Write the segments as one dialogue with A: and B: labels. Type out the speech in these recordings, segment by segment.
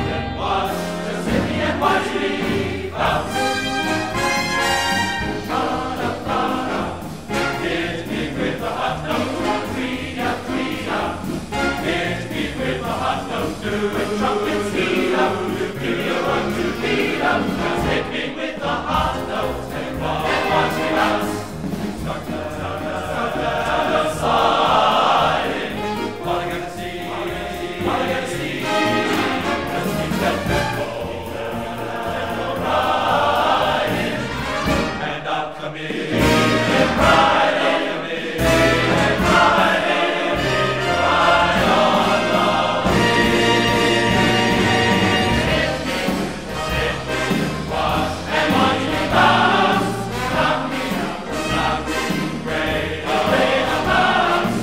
A: and watch, just hit me and watch me bounce. Hit me with the hot note, hit me with the hot note, do it, trumpet, speed up, give me a run to beat up, just hit me with the hot note and watch me bounce. Start to sliding, all I gotta see, just keep that tempo riding, and I'll come in and ride, I'll come in and ride on the wind. Watch and watch me bounce, knock me out, rain a bounce,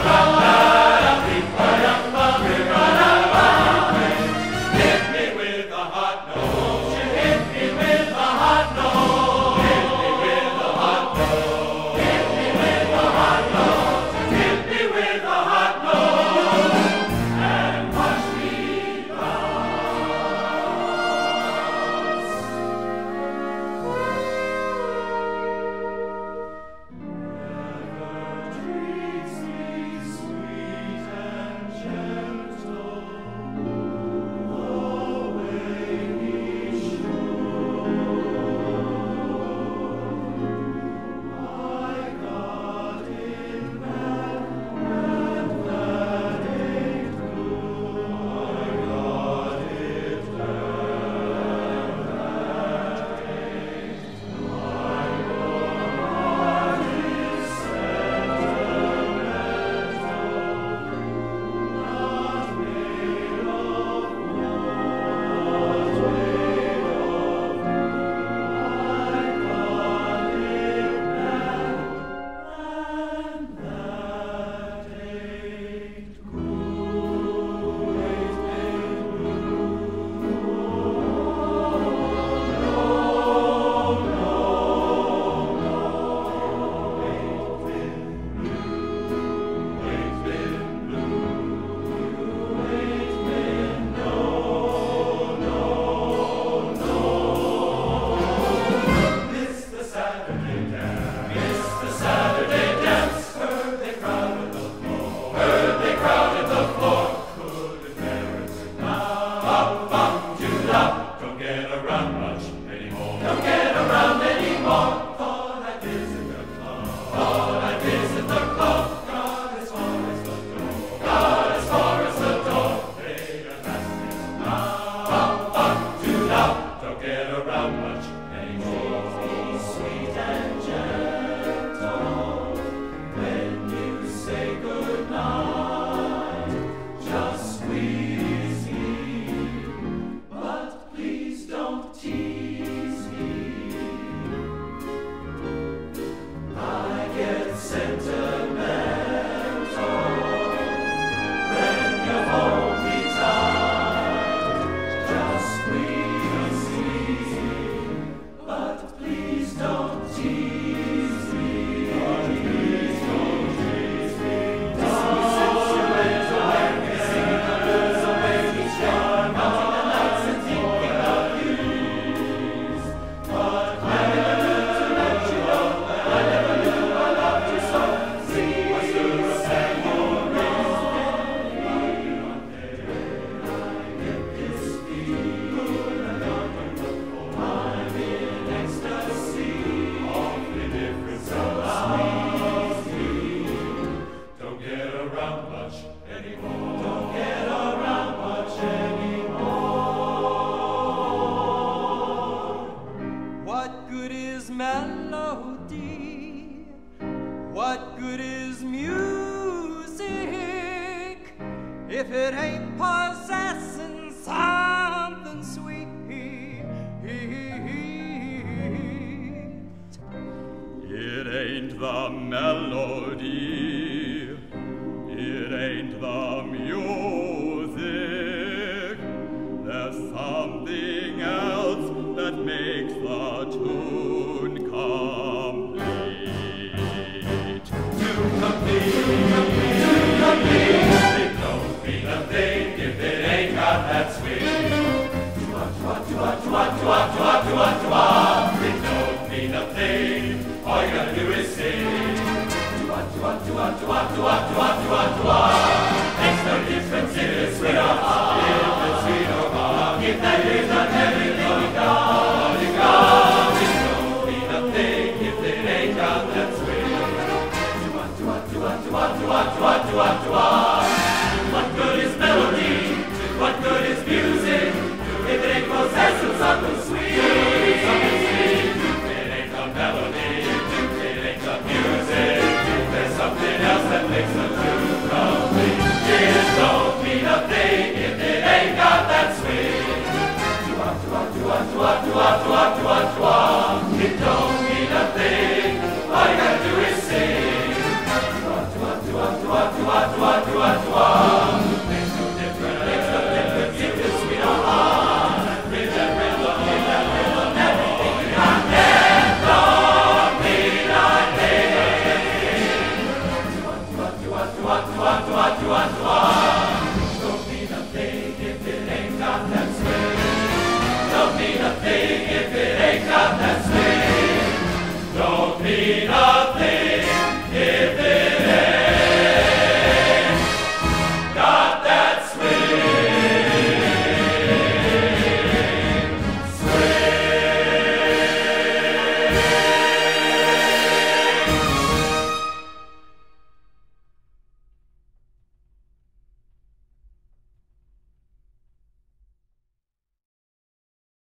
A: hit me with the hot note, you hit me with the hot note, hit me with the hot note, hit me with the hot note, hit me with the hot note, and watch me bounce. Never treats me sweet and gentle, the way he should. I got it bad, and that ain't good. I got it bad, that ain't good. My heart is sentimental, not made of wood, made of I got it bad, and that ain't Miss the Saturday dance, miss the Saturday dance. Heard they crowded the floor, heard they crowded the floor. Couldn't bear it now. Bum, bum, chewed up. Don't get around much anymore. Don't get around anymore. Thought I'd visit the club. Thought I'd visit the club. Got as far as the door. Got as far as the door. They got past now. Bum, bum, chewed up. Don't get around much anymore. Sweet and gentle when you say goodnight. Just squeeze me, but please don't tease me. I get sentimental when you hold me tight. Just squeeze me, but please don't tease me. Please don't tease me. Sentimental when we sing the blues away each day, counting the nights and thinking of you. But I never knew to let you go. I never knew I loved you so. See, I stood a sad I get this feeling I'm in ecstasy, awfully different, so sweet. Don't get around much anymore. Don't get around much anymore.
B: What good is melody? What good is music if it ain't possessing something sweet? It ain't the melody, it ain't the music. There's something else that makes the tune complete.
A: Too complete. It don't mean a thing if it ain't got that swing. that here's not everything you got. You got it don't mean a thing if it ain't got that swing. Do-what, do-what, do-what, do-what, do-what, do-what, do-what, do-what.